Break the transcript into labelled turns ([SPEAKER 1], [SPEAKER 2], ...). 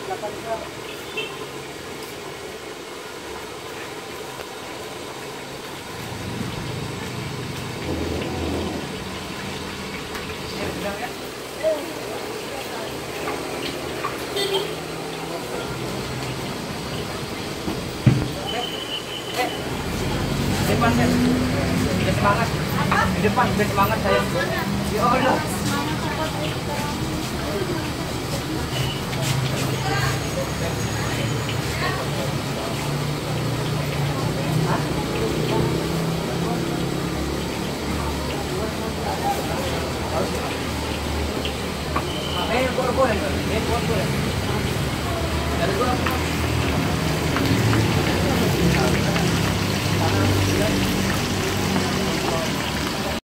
[SPEAKER 1] Depan ya, udah semangat. Di depan udah semangat saya. Ya Allah. Boleh.